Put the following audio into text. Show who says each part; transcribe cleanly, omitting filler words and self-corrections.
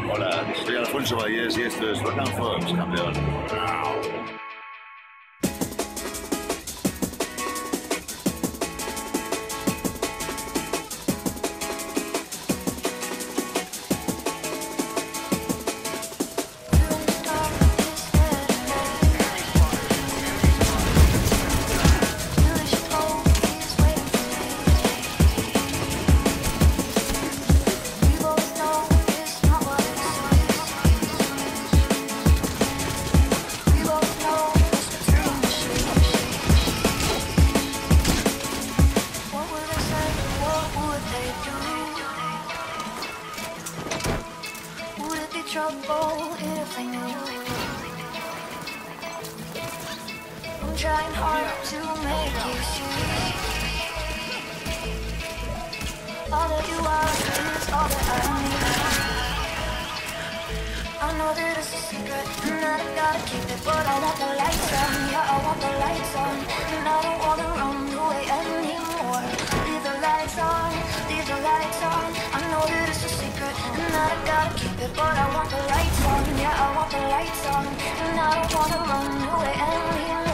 Speaker 1: Hola, soy Alfonso Vallés y esto es Rock and Fox, campeón.
Speaker 2: Trouble if they knew. I'm trying hard to make you see. All that you are is all that I need. I know that it's a secret and that I gotta keep it, but I want the lights on, yeah, I want the lights on, and I don't wanna run away anymore. Leave the lights on, leave the lights on. I know that it's a secret and that I gotta keep it, but I want the lights on, yeah, I want the lights on, and I don't wanna run away anymore.